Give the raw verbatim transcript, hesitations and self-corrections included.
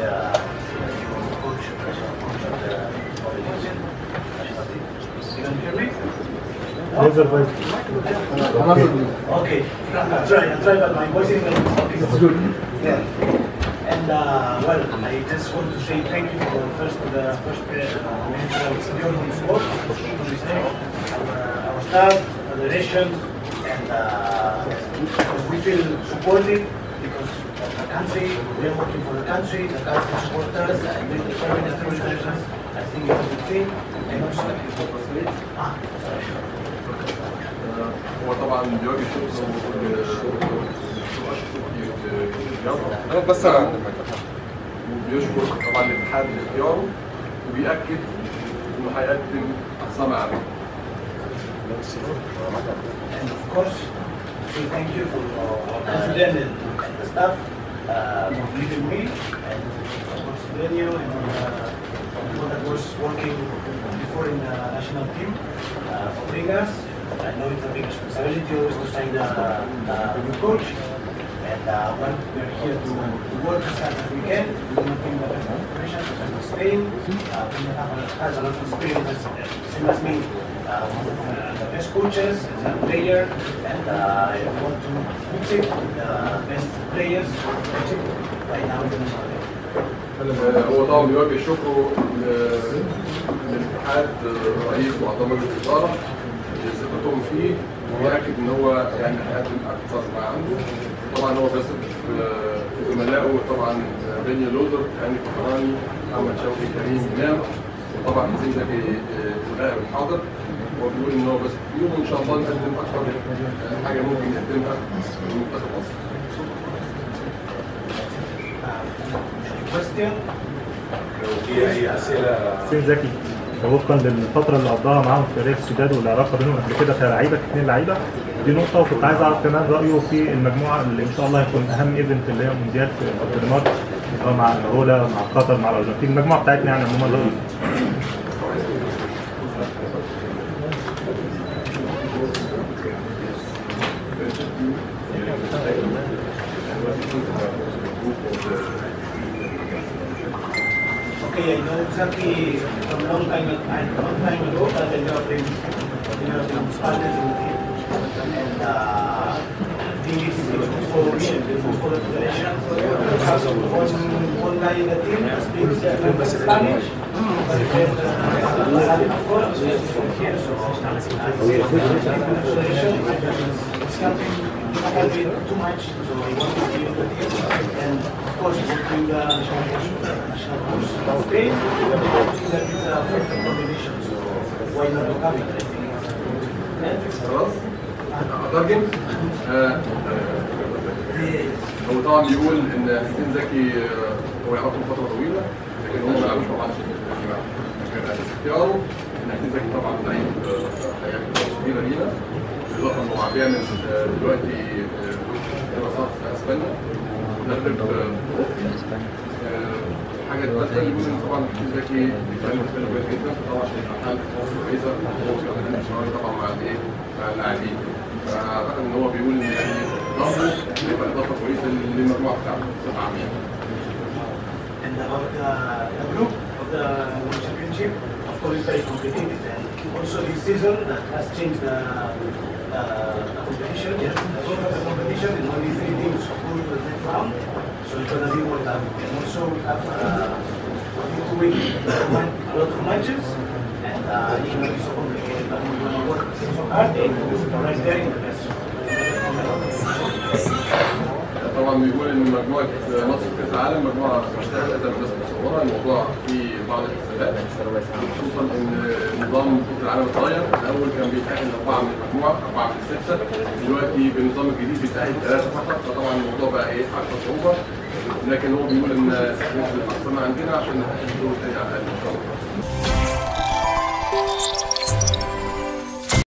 the coach, coach of the organization. You can hear me? Okay, I'll try, I'll try, but my voice is good. Yeah. And uh, well, I just want to say thank you for first the first uh, support, our, our staff, federation, and uh, because we feel supported because of the country, we are working for the country, the country supports us, and with the Prime Minister relations, I think it's a good thing. And also, ah, sorry. هو طبعا بيواجه شغل انا بس وبيشكر طبعا الاتحاد لاختياره وبيأكد انه هيقدم اقصى ما عنده. And of course, we thank you for our president and, and the staff uh, for leading me, and of course Daniel and uh, people that was working before in the national team uh, for bringing us. I know it's a big responsibility always to sign a, a new coach, and uh, when we're here to, to work as hard as we can, we want to bring the best preparation to Spain. Uh, we have a lot of experience, same as me, uh, uh, the best coaches, as a player, and uh, I want to mix it with the best players right now in the national team. هو طبعا بيواجه شكره للاتحاد رئيس معتمد الاداره ثقتهم فيه وبيأكد ان هو يعني هيقدم اقصى ما عنده. طبعا هو بس في زملائه طبعا بني لوزر، هاني فخراني، محمد شوقي، كريم امام، وطبعا حسين زكي الغائب الحاضر. هو بيقول ان هو بس يوم ان شاء الله نقدم اكثر حاجه ممكن يقدمها لمنتخب مصر. لو في اي اسئله. حسين زكي وفقا للفتره اللي قضاها معاهم في ريال السداد والعلاقه بينهم قبل كده كلاعيبه اثنين لعيبه، دي نقطه. وكنت عايز اعرف كمان رايه في المجموعه اللي ان شاء الله هيكون اهم ايفنت اللي هي مونديال في الدنمارك، اللي هو مع انغولا، مع قطر، مع الارجنتين، المجموعه بتاعتنا يعني عموما. Okay, I know exactly from a long time, a long time ago that they have been, you know, been partners in the team, and uh, I think it's good for me and good for the federation. One, one guy in the team speaks Spanish, but the of course is from here, so I see the federation it's helping, not helping too much, so I want to be in the team, and of course working the national national course of Spain, I think that it's a perfect combination, so why not to have it, I think. خلاص؟ أترجم؟ هو طبعا بيقول إن حسين زكي هو يعرفه فترة طويلة، لكن هو ما يعرفش طبعا كان اختياره إن حسين زكي طبعا لعيب هيعمل فرصة كبيرة لينا، بالإضافة إنه هو بيعمل دلوقتي دراسات في أسبانيا مدرب حاجة الثالثة اللي بيقول إن طبعا حسين زكي بيتكلم كويس جدا، طبعا حالة كويسة طبعا مع الإيه؟ مع اللاعبين. فأعتقد إن هو بيقول إن يعني ضمه يبقى إضافة كويسة للمجموعة بتاعته بصفة عامة. And about the, the group of the championship, of course, it's very competitive. And also this season that has changed the, the, the competition. Yes, the sort of the competition is only three teams go to the next round, so it's gonna be more tough. And also we have uh, we need to win a lot of matches, and uh, it's gonna be so complicated. But we're gonna work so hard and right there in the best. طبعا بيقول ان مجموعه مصر في كاس العالم مجموعه مشتركه زي ما الناس متصوره، الموضوع فيه بعض الحسابات، خصوصا ان نظام كاس العالم اتغير. الاول كان بيتاهل اربعه من المجموعه، اربعه من سته، دلوقتي بالنظام الجديد بيتاهل ثلاثه فقط، فطبعا الموضوع بقى ايه اكثر صعوبه، لكن هو بيقول ان نسبه الاقصى ما عندنا عشان نحقق الدور الثاني على الاقل ان شاء الله.